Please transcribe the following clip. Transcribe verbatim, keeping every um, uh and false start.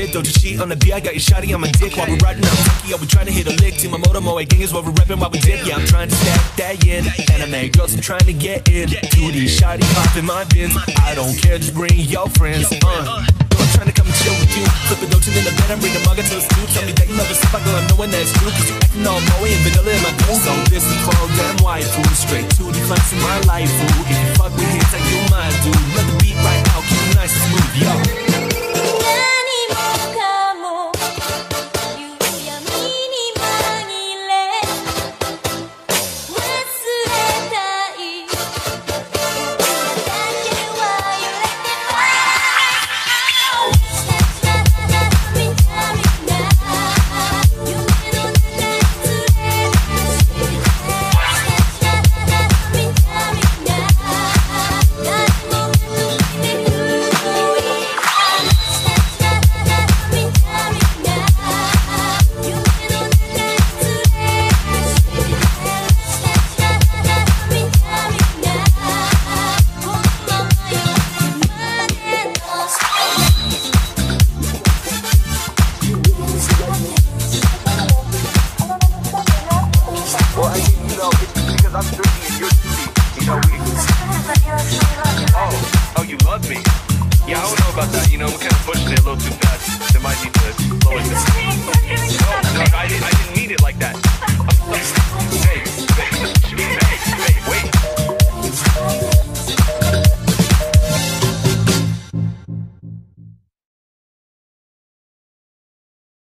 shit, don't you cheat on the beat. I got your shawty on my dick while we're riding out Tokyo. We trying to hit a lick to my motor moe gang is what we're repping while we dip. Yeah, I'm trying to stack that yen. Anime girls, I'm trying to get in. To these shawty pop in my bins. I don't care, just bring your friends. Uh. I'm trying to come and chill with you. Flip a dotin in the bed, I'm reading manga till it's through. Tell me that you love it, if I go, I'm knowing that's true. Cause you acting all moe and vanilla in my goose. So this is for damn white food. Straight to the flex in my life, food. If you fuck with hits, like you mine, dude. Let the beat right out, keep it nice and smooth, yo. Oh, you love me? Yeah, I don't know about that. You know, we're kind of pushing it a little too fast. They might need to slow it down. No, no, I didn't, I didn't mean it like that. I'm, hey.